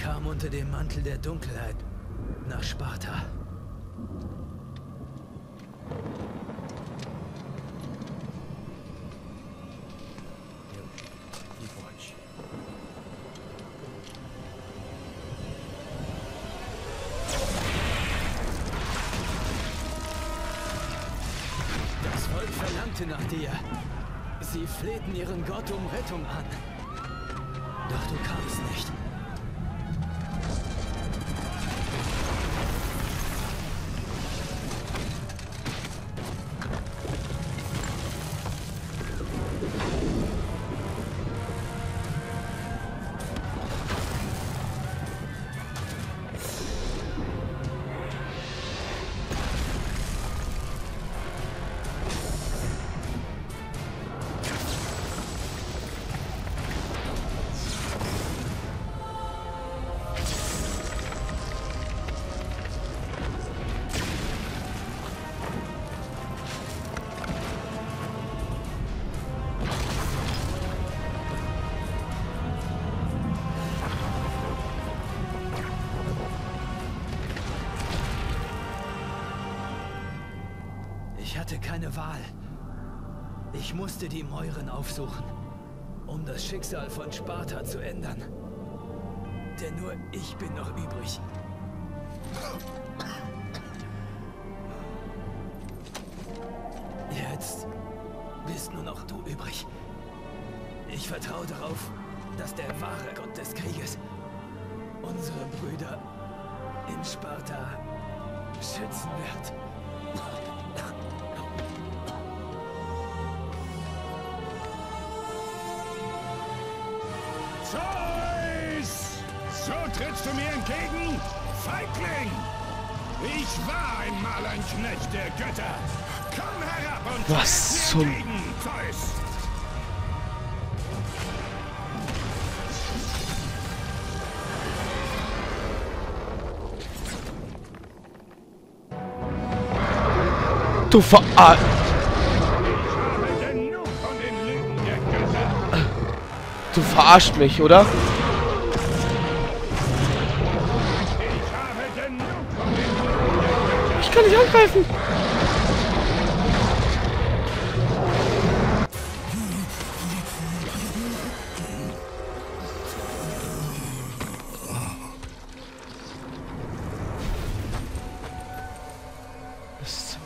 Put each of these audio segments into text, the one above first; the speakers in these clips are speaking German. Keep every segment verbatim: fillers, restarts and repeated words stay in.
kam unter dem Mantel der Dunkelheit nach Sparta. Das Volk verlangte nach dir. Sie flehten ihren Gott um Rettung an. Doch du kamst nicht. Ich hatte keine Wahl. Ich musste die Mäuren aufsuchen, um das Schicksal von Sparta zu ändern. Denn nur ich bin noch übrig. Jetzt bist nur noch du übrig. Ich vertraue darauf, dass der wahre Gott des Krieges unsere Brüder in Sparta schützen wird. Zeus! So trittst du mir entgegen? Feigling! Ich war einmal ein Knecht der Götter. Komm herab und was tritt mir zum... entgegen, Zeus! Du ver... Du verarscht mich, oder? Ich kann nicht angreifen. Mist.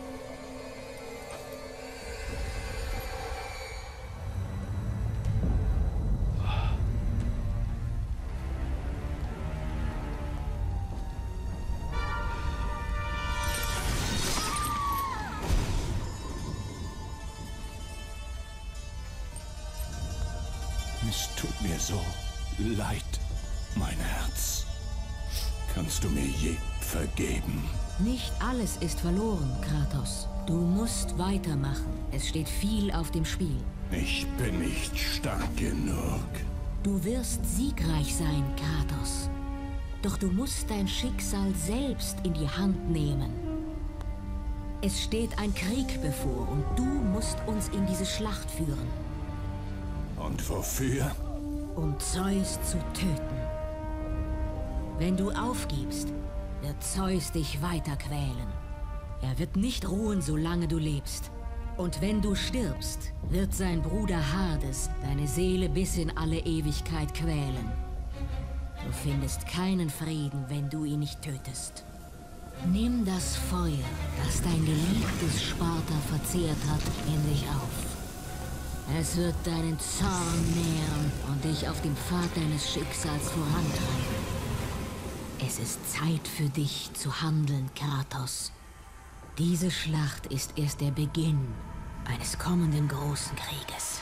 Es tut mir so leid, mein Herz. Kannst du mir je vergeben? Nicht alles ist verloren, Kratos. Du musst weitermachen. Es steht viel auf dem Spiel. Ich bin nicht stark genug. Du wirst siegreich sein, Kratos. Doch du musst dein Schicksal selbst in die Hand nehmen. Es steht ein Krieg bevor und du musst uns in diese Schlacht führen. Und wofür? Um Zeus zu töten. Wenn du aufgibst, wird Zeus dich weiter quälen. Er wird nicht ruhen, solange du lebst. Und wenn du stirbst, wird sein Bruder Hades deine Seele bis in alle Ewigkeit quälen. Du findest keinen Frieden, wenn du ihn nicht tötest. Nimm das Feuer, das dein geliebtes Sparta verzehrt hat, in dich auf. Es wird deinen Zorn nähren und dich auf dem Pfad deines Schicksals vorantreiben. Es ist Zeit für dich zu handeln, Kratos. Diese Schlacht ist erst der Beginn eines kommenden großen Krieges.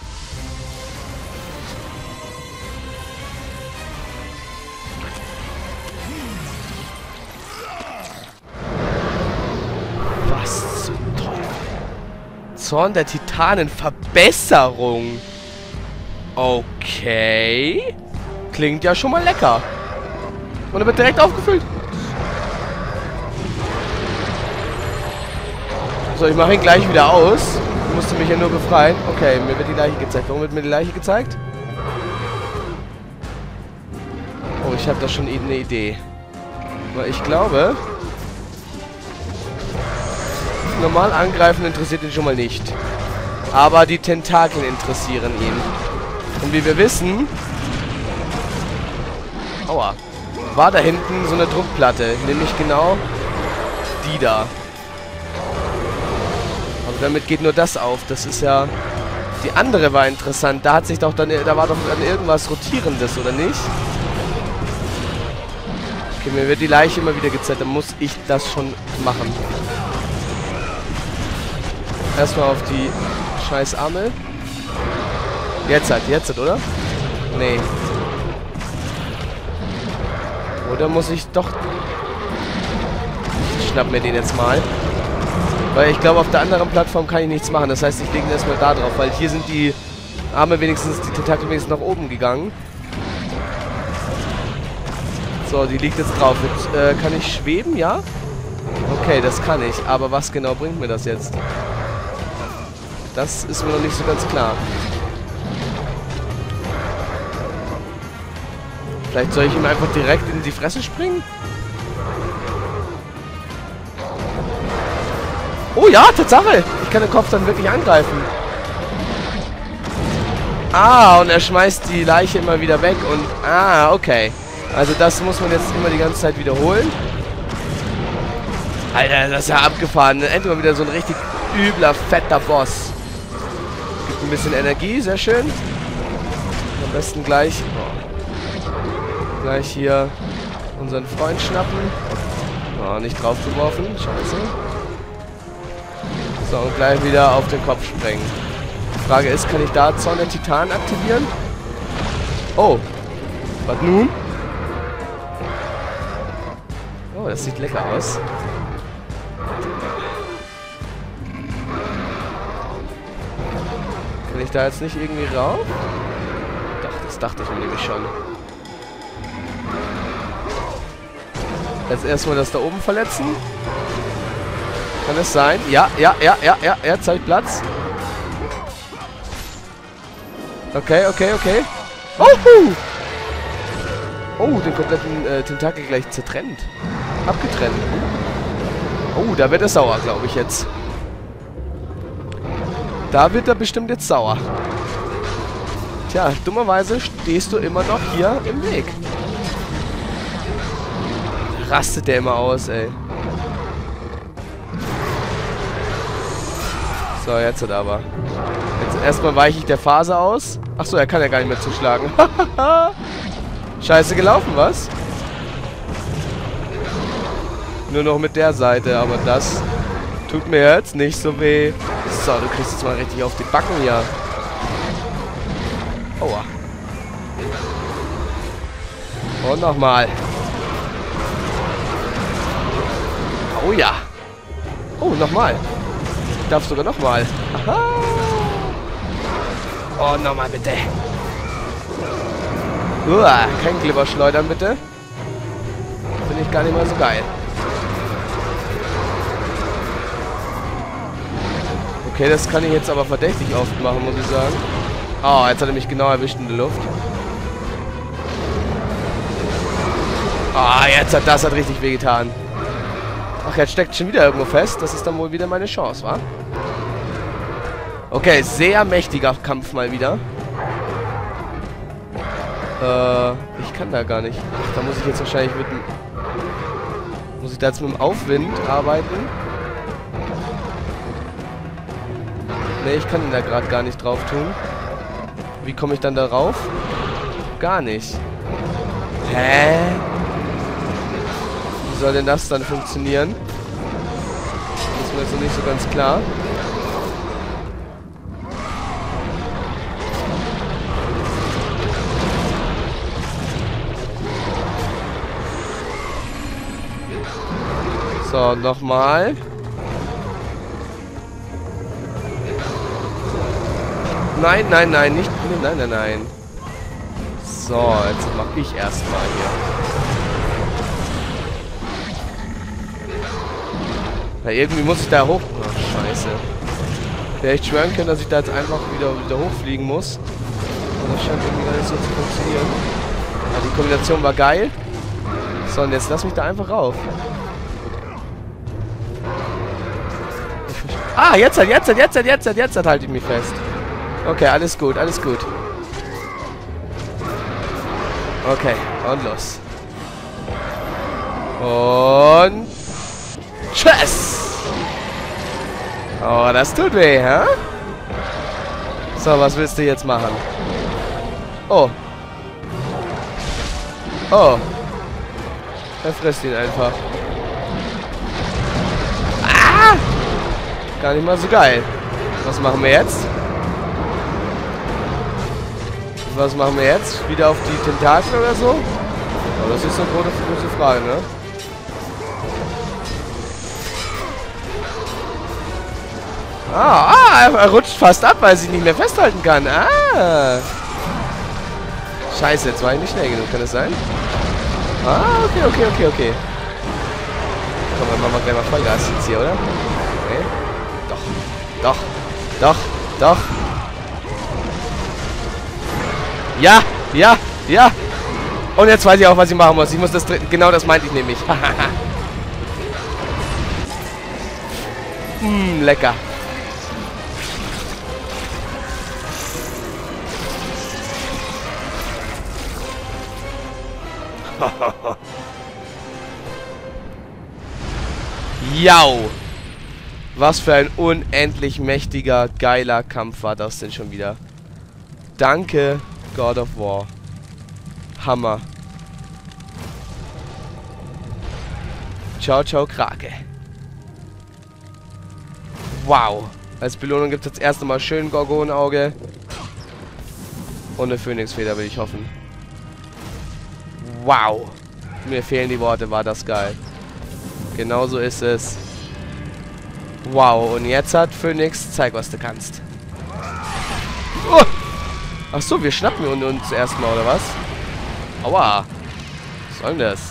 Was zum Teufel? Zorn der Titanen, Verbesserung. Okay. Klingt ja schon mal lecker. Und er wird direkt aufgefüllt. So, ich mache ihn gleich wieder aus. Ich musste mich ja nur befreien. Okay, mir wird die Leiche gezeigt. Warum wird mir die Leiche gezeigt? Oh, ich habe da schon eine Idee. Weil ich glaube... Normal angreifen interessiert ihn schon mal nicht. Aber die Tentakel interessieren ihn. Und wie wir wissen... Aua. War da hinten so eine Druckplatte. Nämlich genau die da. Aber damit geht nur das auf. Das ist ja... Die andere war interessant. Da hat sich doch dann... Da war doch dann irgendwas Rotierendes, oder nicht? Okay, mir wird die Leiche immer wieder gezeigt. Dann muss ich das schon machen. Erstmal auf die scheiß Arme. Jetzt halt, jetzt halt, oder? Nee. Oder muss ich doch... Ich schnapp mir den jetzt mal. Weil ich glaube, auf der anderen Plattform kann ich nichts machen. Das heißt, ich lege ihn erstmal da drauf. Weil hier sind die Arme wenigstens, die Tentakel wenigstens nach oben gegangen. So, die liegt jetzt drauf. Jetzt, äh, kann ich schweben, ja? Okay, das kann ich. Aber was genau bringt mir das jetzt? Das ist mir noch nicht so ganz klar. Vielleicht soll ich ihm einfach direkt in die Fresse springen? Oh ja, Tatsache! Ich kann den Kopf dann wirklich angreifen. Ah, und er schmeißt die Leiche immer wieder weg und... Ah, okay. Also das muss man jetzt immer die ganze Zeit wiederholen. Alter, das ist ja abgefahren. Endlich mal wieder so ein richtig übler, fetter Boss. Gibt ein bisschen Energie, sehr schön. Am besten gleich... Oh, gleich hier unseren Freund schnappen. Oh, nicht draufgeworfen. Scheiße. So, und gleich wieder auf den Kopf sprengen. Die Frage ist, kann ich da Zorn der Titan aktivieren? Oh. Was nun? Oh, das sieht lecker aus. Kann ich da jetzt nicht irgendwie rauf? Doch, das dachte ich mir nämlich schon. Jetzt erstmal das da oben verletzen. Kann es sein? Ja, ja, ja, ja, ja, ja, zeigt Platz. Okay, okay, okay. Oh, oh, den kompletten äh, Tentakel gleich zertrennt. Abgetrennt. Oh, da wird er sauer, glaube ich jetzt. Da wird er bestimmt jetzt sauer. Tja, dummerweise stehst du immer noch hier im Weg. Da rastet der immer aus, ey. So, jetzt hat aber. Jetzt erstmal weiche ich der Phase aus. Achso, er kann ja gar nicht mehr zuschlagen. Scheiße gelaufen, was? Nur noch mit der Seite, aber das tut mir jetzt nicht so weh. So, du kriegst jetzt mal richtig auf die Backen hier. Aua. Und nochmal. Oh ja. Oh, nochmal. Ich darf sogar nochmal. Aha. Oh, nochmal bitte. Uah, kein Glibber schleudern, bitte. Finde ich gar nicht mal so geil. Okay, das kann ich jetzt aber verdächtig oft machen, muss ich sagen. Oh, jetzt hat er mich genau erwischt in der Luft. Ah, oh, jetzt hat das hat richtig wehgetan. Ach, jetzt steckt schon wieder irgendwo fest. Das ist dann wohl wieder meine Chance, wa? Okay, sehr mächtiger Kampf mal wieder. Äh, ich kann da gar nicht. Ach, da muss ich jetzt wahrscheinlich mit dem... Muss ich da jetzt mit dem Aufwind arbeiten? Ne, ich kann ihn da gerade gar nicht drauf tun. Wie komme ich dann da rauf? Gar nicht. Hä? Wie soll denn das dann funktionieren? Das ist mir jetzt noch nicht so ganz klar. So, nochmal. Nein, nein, nein, nicht. Nein, nein, nein. So, jetzt mach ich erstmal hier. Na, irgendwie muss ich da hoch. Ach, scheiße. Hätte echt schwören können, dass ich da jetzt einfach wieder, wieder hochfliegen muss. Aber das scheint irgendwie gar nicht so zu funktionieren. Ja, die Kombination war geil. So, und jetzt lass mich da einfach rauf. Ah, jetzt halt, jetzt halt, jetzt halt, jetzt halt, jetzt halt halte ich mich fest. Okay, alles gut, alles gut. Okay, und los. Und... Tschüss! Oh, das tut weh, hä? So, was willst du jetzt machen? Oh. Oh. Er frisst ihn einfach. Ah! Gar nicht mal so geil. Was machen wir jetzt? Was machen wir jetzt? Wieder auf die Tentakel oder so? Oh, das ist eine große, große Frage, ne? Ah, ah, er rutscht fast ab, weil er sich nicht mehr festhalten kann. Ah. Scheiße, jetzt war ich nicht schnell genug, kann das sein? Ah, okay, okay, okay, okay. Komm, dann machen wir gleich mal Vollgas jetzt hier, oder? Okay. Doch, doch, doch, doch. Ja, ja, ja. Und jetzt weiß ich auch, was ich machen muss. Ich muss das dritten. Genau das meinte ich nämlich. Mmm, lecker. Jau! Was für ein unendlich mächtiger, geiler Kampf war das denn schon wieder. Danke, God of War. Hammer. Ciao, ciao, Krake. Wow. Als Belohnung gibt es das erste Mal schön Gorgonauge. Und eine Phönixfeder, will ich hoffen. Wow. Mir fehlen die Worte, war das geil. Genauso ist es. Wow, und jetzt hat Phönix, zeig, was du kannst. Oh. Ach so, wir schnappen uns erstmal, oder was? Aua. Was soll denn das?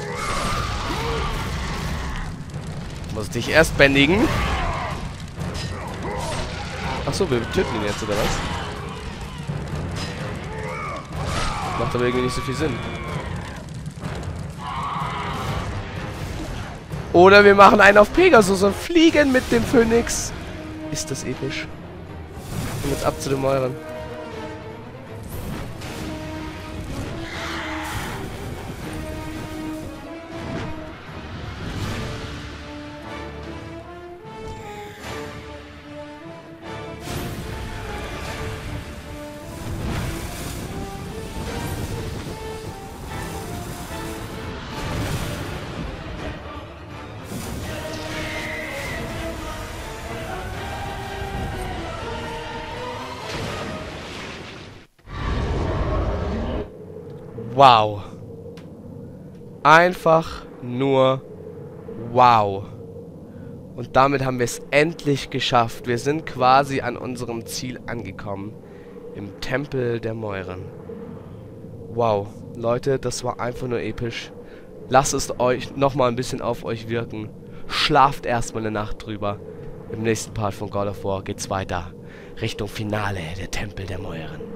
Muss dich erst bändigen. Ach so, wir töten ihn jetzt, oder was? Macht aber irgendwie nicht so viel Sinn. Oder wir machen einen auf Pegasus und fliegen mit dem Phönix. Ist das episch. Und jetzt ab zu dem Euren. Wow. Einfach nur wow. Und damit haben wir es endlich geschafft. Wir sind quasi an unserem Ziel angekommen. Im Tempel der Mäuren. Wow. Leute, das war einfach nur episch. Lasst es euch nochmal ein bisschen auf euch wirken. Schlaft erstmal eine Nacht drüber. Im nächsten Part von God of War geht's weiter. Richtung Finale, der Tempel der Mäuren.